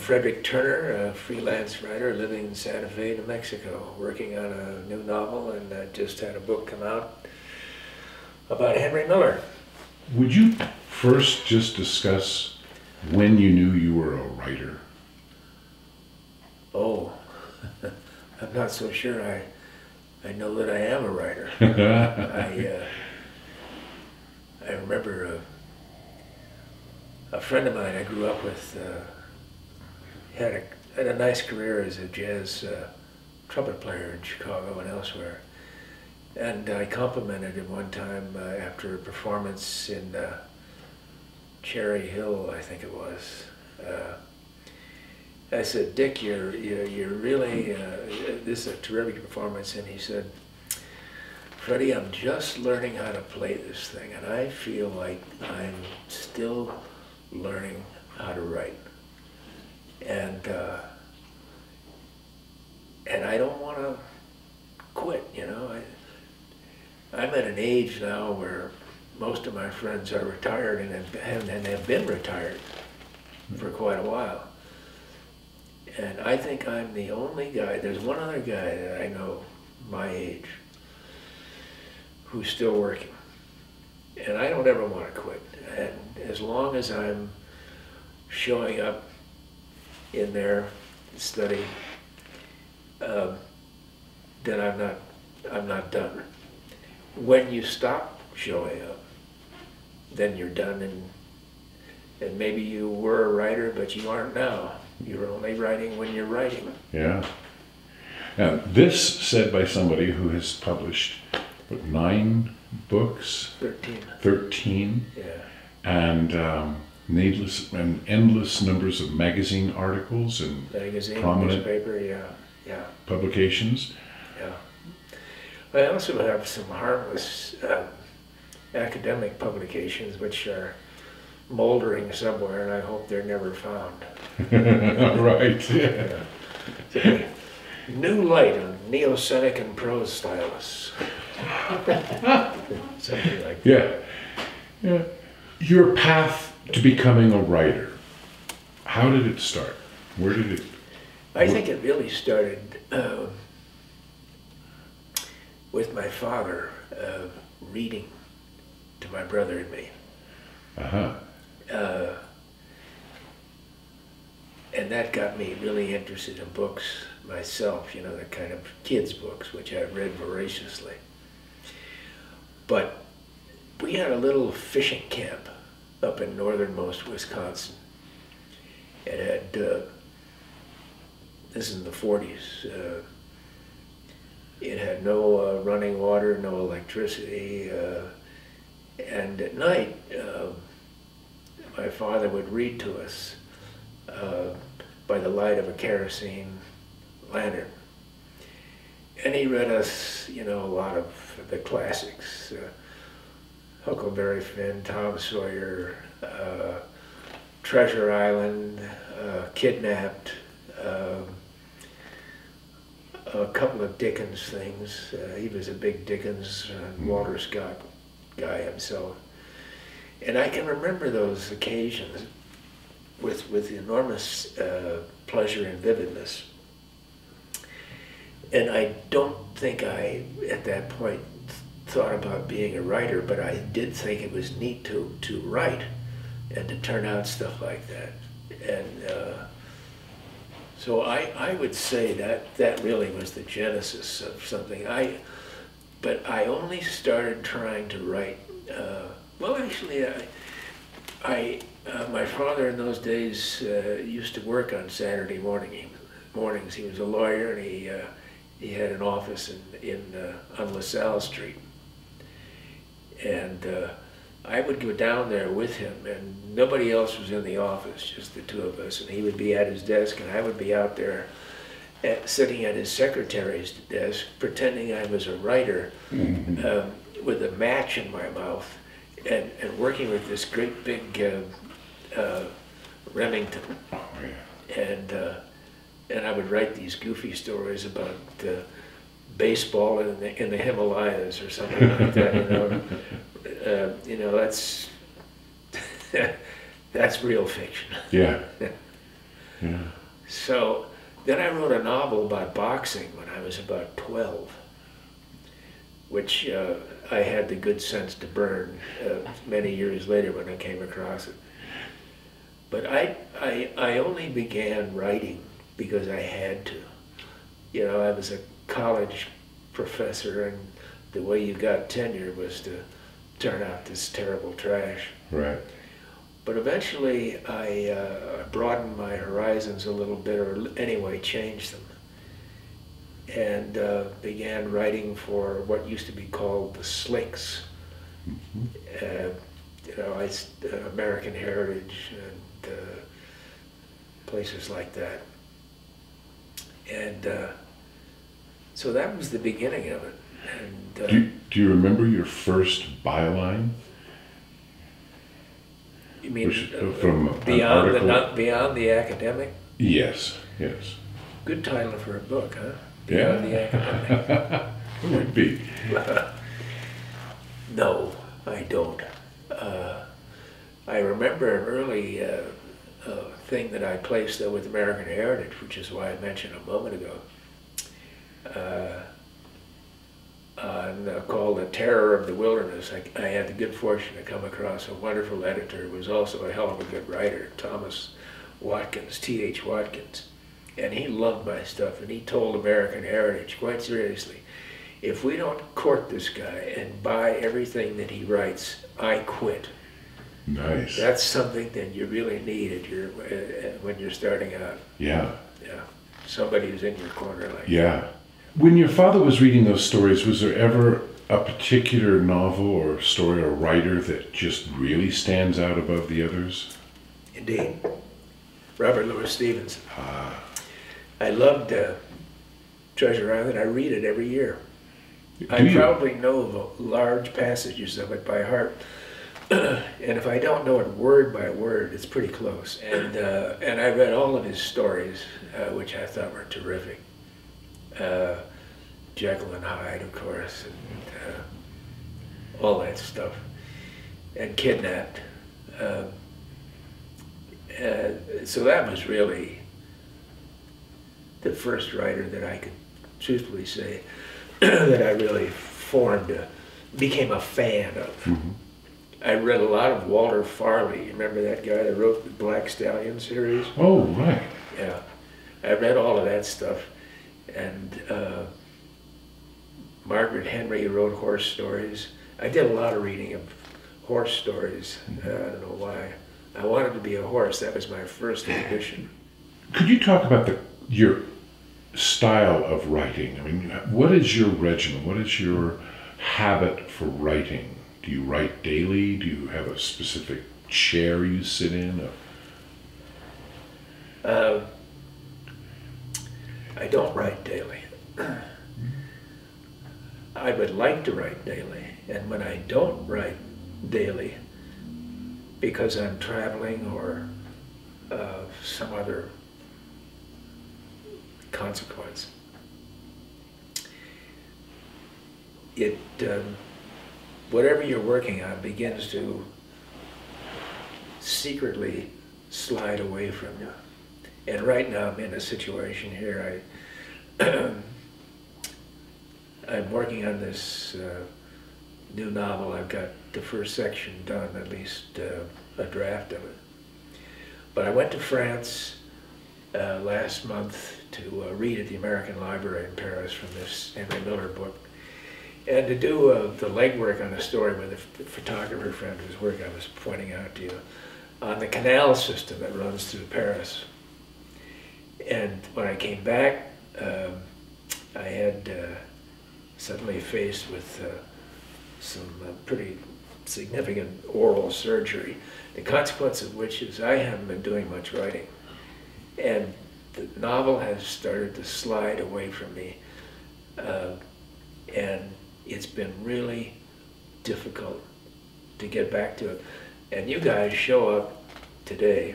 Frederick Turner, a freelance writer living in Santa Fe, New Mexico, working on a new novel, and just had a book come out about Henry Miller. Would you first just discuss when you knew you were a writer? Oh, I'm not so sure I know that I am a writer. I remember a friend of mine I grew up with had a nice career as a jazz trumpet player in Chicago and elsewhere. And I complimented him one time after a performance in Cherry Hill, I think it was. I said, "Dick, you're really, this is a terrific performance." And he said, "Freddie, I'm just learning how to play this thing, and I feel like I'm still learning how to write. And I don't want to quit, you know. I'm at an age now where most of my friends are retired and have been retired for quite a while. And I think I'm the only guy, there's one other guy that I know my age who's still working. And I don't ever want to quit. And as long as I'm showing up in their study, then I'm not done. When you stop showing up, then you're done, and maybe you were a writer, but you aren't now. You're only writing when you're writing." Yeah. Now, this said by somebody who has published, what, 9 books? 13. 13. Yeah. And needless and endless numbers of magazine articles and Magazine, prominent newspaper, yeah. publications. Yeah. I also have some harmless academic publications which are moldering somewhere, and I hope they're never found. Right. Yeah. Yeah. New light on Neocentric and prose stylus. Something like that. Yeah. Yeah. Your path to becoming a writer, how did it start? Where did it? I think it really started with my father reading to my brother and me. Uh-huh. And that got me really interested in books myself, you know, the kind of kids' books, which I read voraciously. But we had a little fishing camp up in northernmost Wisconsin. It had, this is in the 40s, it had no running water, no electricity, and at night, my father would read to us by the light of a kerosene lantern. And he read us, you know, a lot of the classics, Huckleberry Finn, Tom Sawyer, Treasure Island, Kidnapped, a couple of Dickens things. He was a big Dickens and Walter Scott guy himself. And I can remember those occasions with enormous pleasure and vividness. And I don't think I, at that point, thought about being a writer, but I did think it was neat to write and to turn out stuff like that. And so I would say that really was the genesis of something. But I only started trying to write, well, actually, my father in those days used to work on Saturday mornings. He was a lawyer, and he had an office on LaSalle Street. And I would go down there with him, and nobody else was in the office, just the two of us. And he would be at his desk, and I would be out there sitting at his secretary's desk, pretending I was a writer, with a match in my mouth, and working with this great big Remington. Oh, yeah. And I would write these goofy stories about baseball in the Himalayas or something like that. You know, that's real fiction. Yeah. Yeah. So then I wrote a novel about boxing when I was about 12, which I had the good sense to burn many years later when I came across it. But I only began writing because I had to. You know, I was a college professor, and the way you got tenure was to turn out this terrible trash. Right. But eventually I broadened my horizons a little bit, or anyway changed them, and began writing for what used to be called the slicks. Mm-hmm. You know, American Heritage and places like that. And so that was the beginning of it. And, Do you remember your first byline? you mean From an article? beyond the academic? Yes, yes. Good title for a book, huh? Beyond the academic. It would be. No, I don't. I remember an early thing that I placed there with American Heritage, which is why I mentioned a moment ago, called The Terror of the Wilderness. I had the good fortune to come across a wonderful editor who was also a hell of a good writer, Thomas Watkins, T.H. Watkins. And he loved my stuff, and he told American Heritage, quite seriously, if we don't court this guy and buy everything that he writes, I quit. Nice. That's something that you really need when you're starting out. Yeah. Yeah. Somebody who's in your corner like that. Yeah. When your father was reading those stories, was there ever a particular novel or story or writer that just really stands out above the others? Indeed. Robert Louis Stevenson. Ah. I loved Treasure Island. I read it every year. Do I you? probably know the large passages of it by heart. And if I don't know it word by word, it's pretty close. And I read all of his stories, which I thought were terrific. Jekyll and Hyde, of course, and all that stuff. And Kidnapped. So that was really the first writer that I could truthfully say that I really became a fan of. Mm-hmm. I read a lot of Walter Farley. You remember that guy that wrote the Black Stallion series? Oh, right. Yeah. I read all of that stuff. And Margaret Henry wrote horse stories. I did a lot of reading of horse stories. I don't know why. I wanted to be a horse. That was my first ambition. Could you talk about your style of writing? I mean, what is your regimen? What is your habit for writing? Do you write daily? Do you have a specific chair you sit in? I don't write daily. I would like to write daily, and when I don't write daily, because I'm traveling or some other consequence, whatever you're working on begins to secretly slide away from you. And right now I'm in a situation here. I'm working on this new novel. I've got the first section done, at least a draft of it. But I went to France last month to read at the American Library in Paris from this Henry Miller book, and to do the legwork on a story with a photographer friend whose work I was pointing out to you, on the canal system that runs through Paris. And when I came back, I had suddenly faced with some pretty significant oral surgery, the consequence of which is I haven't been doing much writing. And the novel has started to slide away from me. And it's been really difficult to get back to it. And you guys show up today,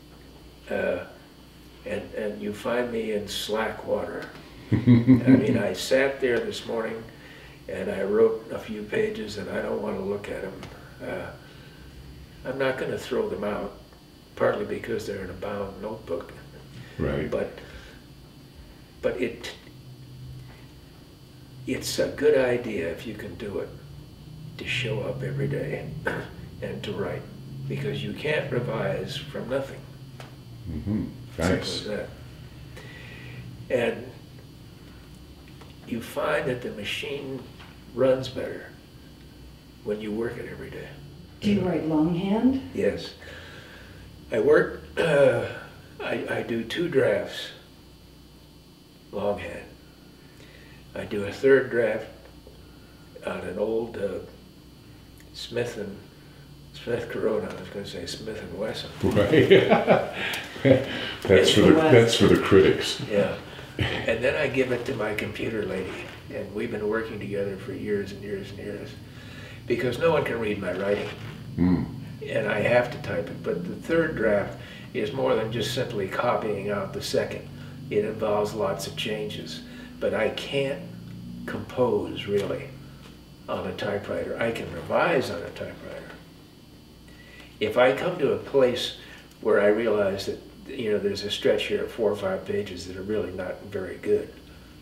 and you find me in slack water. I mean, I sat there this morning and I wrote a few pages and I don't want to look at them. I'm not going to throw them out, partly because they're in a bound notebook. Right. But it's a good idea if you can do it, to show up every day and to write, because you can't revise from nothing. Mm-hmm. Simple Nice. as that. And you find that the machine runs better when you work it every day. Do you write longhand? Yes. I work, I do 2 drafts longhand. I do a 3rd draft on an old Smith Corona. I was going to say Smith and Wesson. Right. That's for the critics. Yeah. And then I give it to my computer lady, and we've been working together for years and years and years, because no one can read my writing. Mm. And I have to type it. But the 3rd draft is more than just simply copying out the 2nd. It involves lots of changes. But I can't compose really on a typewriter. I can revise on a typewriter. If I come to a place where I realize that, you know, there's a stretch here of 4 or 5 pages that are really not very good,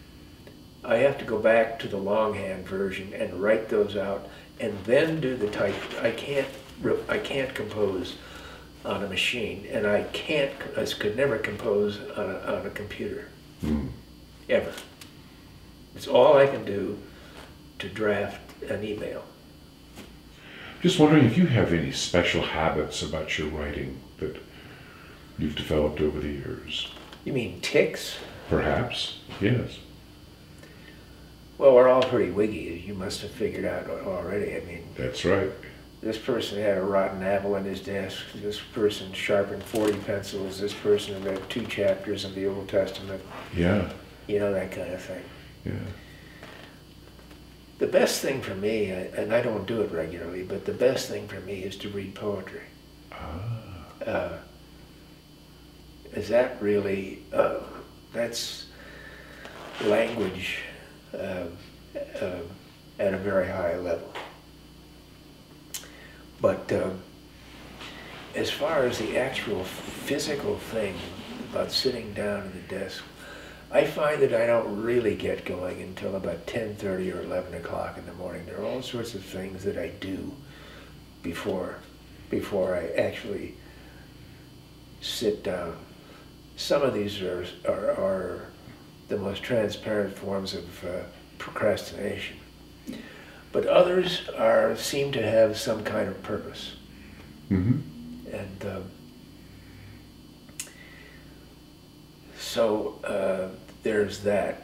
I have to go back to the longhand version and write those out and then do the type. I can't compose on a machine, and I could never compose on a computer, ever. It's all I can do to draft an email. Just wondering if you have any special habits about your writing that you've developed over the years. You mean tics? Perhaps, yes. Well, we're all pretty wiggy, as you must have figured out already. I mean, That's right. this person had a rotten apple in his desk. This person sharpened 40 pencils. This person read 2 chapters of the Old Testament. Yeah, You know, that kind of thing. yeah. The best thing for me, and I don't do it regularly, but the best thing for me is to read poetry. Is that really, that's language at a very high level. But as far as the actual physical thing about sitting down at the desk, I find that I don't really get going until about 10:30 or 11 o'clock in the morning. There are all sorts of things that I do before I actually sit down. Some of these are the most transparent forms of procrastination, but others seem to have some kind of purpose. Mm-hmm. And so there's that.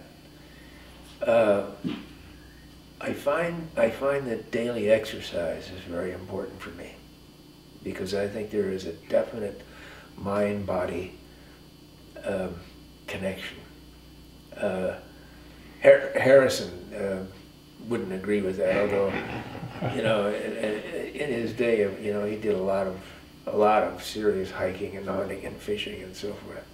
I find that daily exercise is very important for me, because I think there is a definite mind-body connection. Harrison wouldn't agree with that, although, you know, in his day, you know, he did a lot of serious hiking and hunting and fishing and so forth.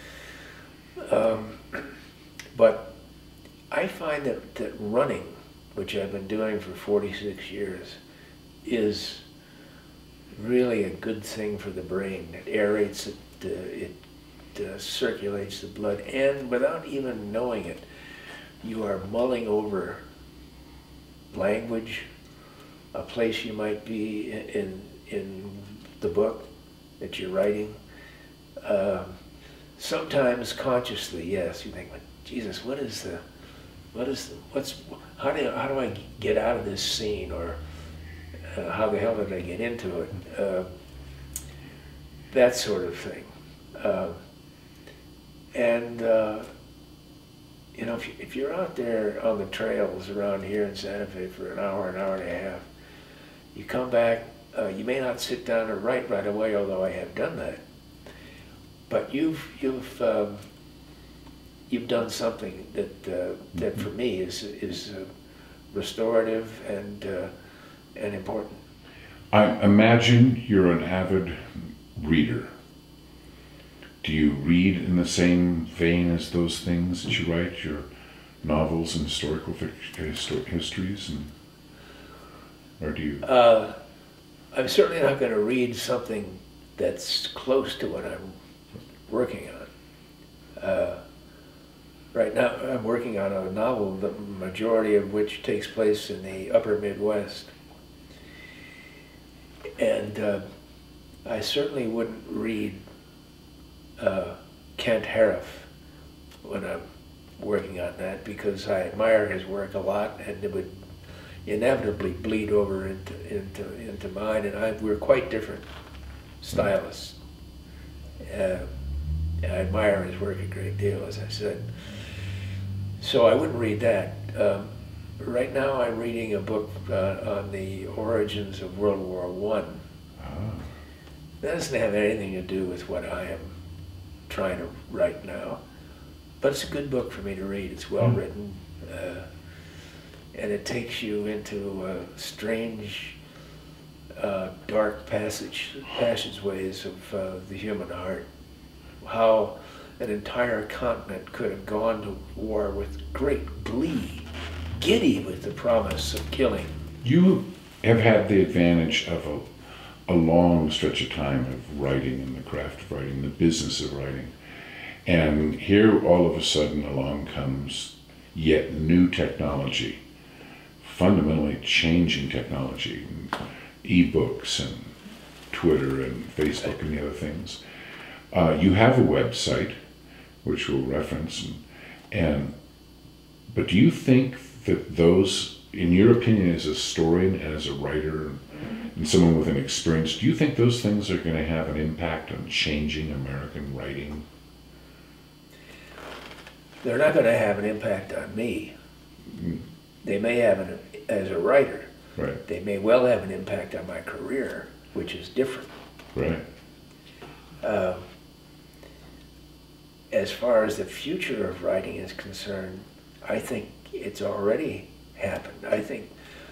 But I find that running, which I've been doing for 46 years, is really a good thing for the brain. It aerates it, it circulates the blood, and without even knowing it, you are mulling over language, a place you might be in the book that you're writing. Sometimes consciously, yes, you think, Jesus, how do I get out of this scene, or how the hell did I get into it? That sort of thing. You know, if you're out there on the trails around here in Santa Fe for an hour and a half, you come back, you may not sit down and write right away, although I have done that. But you've done something that for me is restorative and important. I imagine you're an avid reader. Do you read in the same vein as those things that you write, your novels and historical histories, or do you? I'm certainly not going to read something that's close to what I'm working on. Right now, I'm working on a novel, the majority of which takes place in the upper Midwest. And I certainly wouldn't read Kent Harif when I'm working on that, because I admire his work a lot, and it would inevitably bleed over into mine, and we're quite different stylists. I admire his work a great deal, as I said. So I wouldn't read that. Right now I'm reading a book on the origins of World War I. Ah. That doesn't have anything to do with what I am trying to write now. But it's a good book for me to read. It's well written. And it takes you into strange, dark passageways of the human heart. How an entire continent could have gone to war with great glee, giddy with the promise of killing. You have had the advantage of a long stretch of time of writing and the craft of writing, the business of writing. And here all of a sudden along comes yet new technology, fundamentally changing technology, e-books and Twitter and Facebook and the other things. You have a website, which we'll reference, but do you think that those, in your opinion as a historian and as a writer and someone with an experience, do you think those things are going to have an impact on changing American writing? They're not going to have an impact on me. They may have as a writer. Right. They may well have an impact on my career, which is different. Right. As far as the future of writing is concerned, I think it's already happened. I think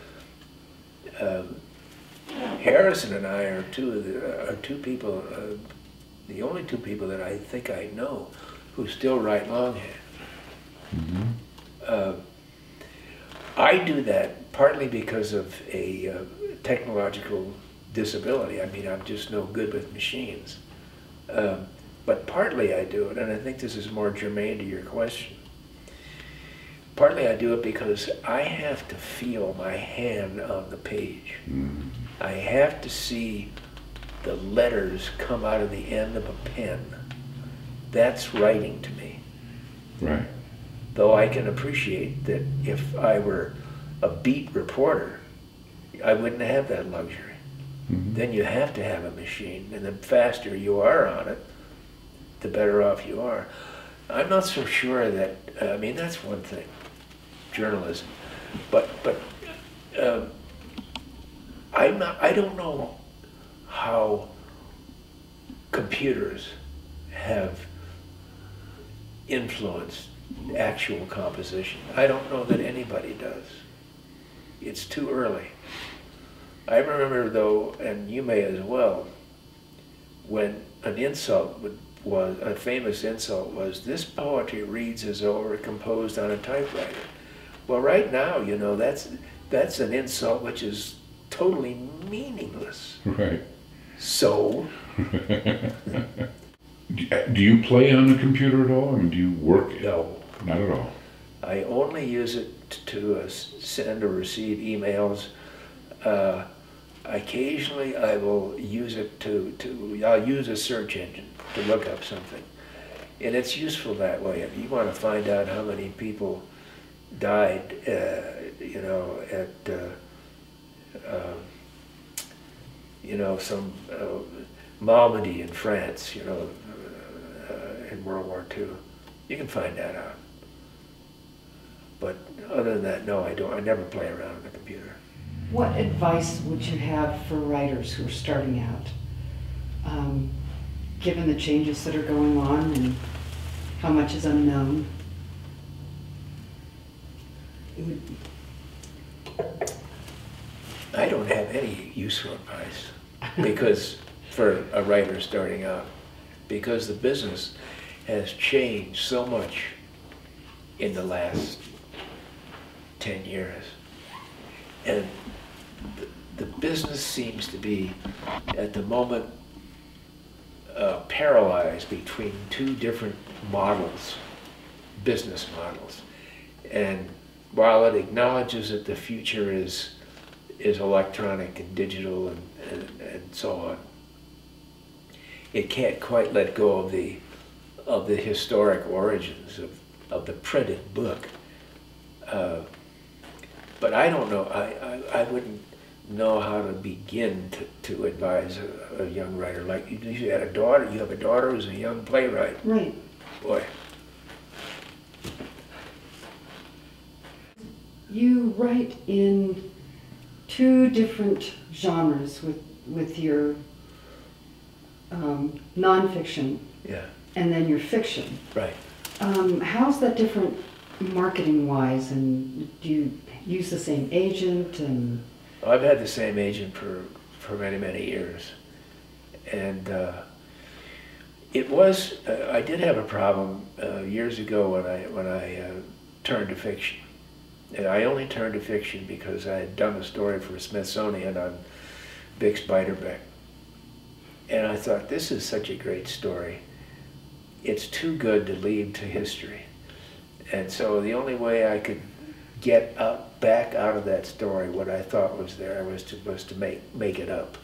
Harrison and I are two people, the only two people that I think I know who still write longhand. Mm-hmm. I do that partly because of a technological disability. I mean, I'm just no good with machines. But partly I do it, and I think this is more germane to your question. Partly I do it because I have to feel my hand on the page. Mm-hmm. I have to see the letters come out of the end of a pen. That's writing to me. Right. Though I can appreciate that if I were a beat reporter, I wouldn't have that luxury. Mm-hmm. Then you have to have a machine, and the faster you are on it, the better off you are. I'm not so sure that, I mean, that's one thing, journalism, but I don't know how computers have influenced actual composition. I don't know that anybody does. It's too early. I remember though, and you may as well, when an insult was, a famous insult was, "This poetry reads as though it were composed on a typewriter." Well, right now, you know, that's an insult which is totally meaningless. Right. So? Do you play on a computer at all? I mean, do you work? No. Not at all. I only use it to send or receive emails. Occasionally I will use it I'll use a search engine to look up something. And it's useful that way. If you want to find out how many people died, you know, at, you know, some Malmedy in France, you know, in World War II, you can find that out. But other than that, no, I don't. I never play around with the computer. What advice would you have for writers who are starting out, given the changes that are going on and how much is unknown? I don't have any useful advice because for a writer starting out, because the business has changed so much in the last 10 years. And the business seems to be, at the moment, paralyzed between two different models, business models. And while it acknowledges that the future is electronic and digital and so on, it can't quite let go of the historic origins of the printed book. But I don't know, I wouldn't know how to begin to advise a young writer. Like you had a daughter, you have a daughter who's a young playwright. Right. Boy. You write in two different genres with your nonfiction Yeah. and then your fiction. Right. How's that different marketing-wise, and do you use the same agent? And I've had the same agent for many, many years. And it was, I did have a problem years ago when I turned to fiction. And I only turned to fiction because I had done a story for Smithsonian on Bix Beiderbecke. And I thought, this is such a great story. It's too good to leave to history. And so the only way I could get back out of that story what I thought was there was to make it up.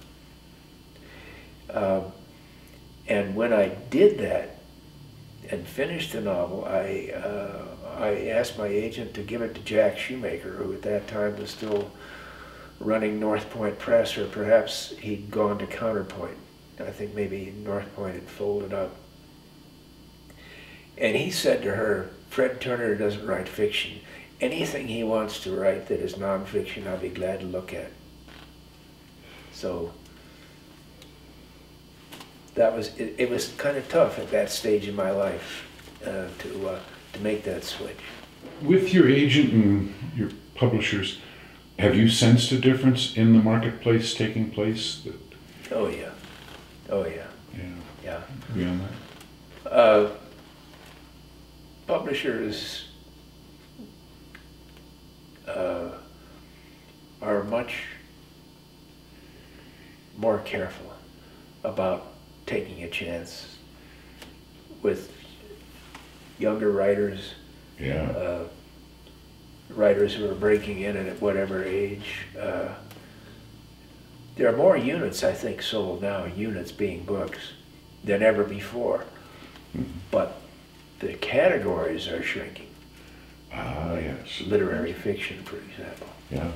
And when I did that and finished the novel, I asked my agent to give it to Jack Shoemaker, who at that time was still running North Point Press, or perhaps he'd gone to Counterpoint. I think maybe North Point had folded up. And he said to her, Fred Turner doesn't write fiction. Anything he wants to write that is nonfiction, I'll be glad to look at. So that was, it was kind of tough at that stage in my life to make that switch. With your agent and your publishers, have you sensed a difference in the marketplace taking place? Oh yeah, oh yeah, yeah. Beyond that? Publishers are much more careful about taking a chance with younger writers, Yeah. Writers who are breaking in at whatever age. There are more units, I think, sold now, units being books, than ever before. But the categories are shrinking. Ah, yes. Literary fiction, for example. Yeah.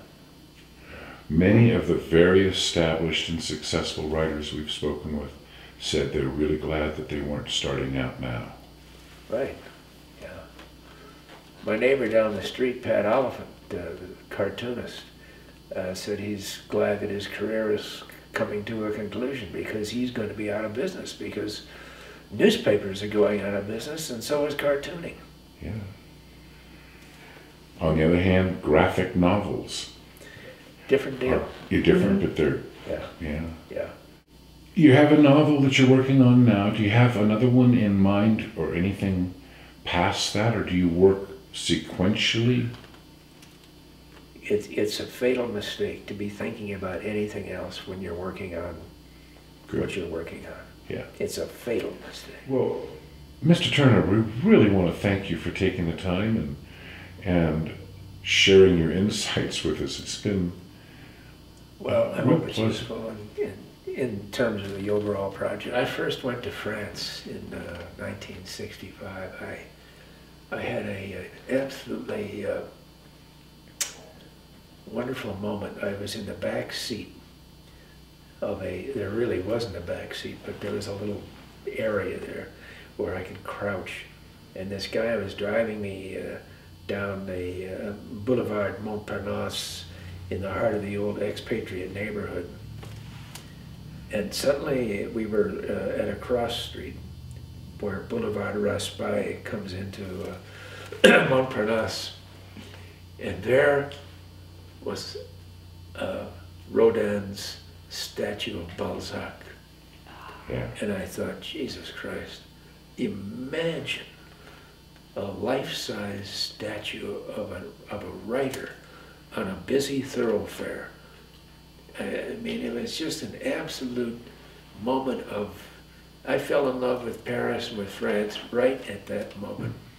Many of the very established and successful writers we've spoken with said they're really glad that they weren't starting out now. Right, yeah. My neighbor down the street, Pat Oliphant, the cartoonist, said he's glad that his career is coming to a conclusion because he's going to be out of business, because newspapers are going out of business and so is cartooning. Yeah. On the other hand, graphic novels. Different deal. You're different, but they're, Yeah. You have a novel that you're working on now. Do you have another one in mind or anything past that, or do you work sequentially? It's a fatal mistake to be thinking about anything else when you're working on what you're working on. Yeah. It's a fatal mistake. Well, Mr. Turner, we really want to thank you for taking the time and sharing your insights with us. It's been Well, I real hope it's pleasure. useful in terms of the overall project. I first went to France in 1965. I had a absolutely wonderful moment. I was in the back seat of there really wasn't a back seat, but there was a little area there where I could crouch. And this guy was driving me down the Boulevard Montparnasse in the heart of the old expatriate neighborhood. And suddenly we were at a cross street where Boulevard Raspail comes into Montparnasse. And there was Rodin's statue of Balzac. Yeah. And I thought, Jesus Christ, imagine a life-size statue of a writer on a busy thoroughfare. I mean, it was just an absolute moment of I fell in love with Paris and with France right at that moment.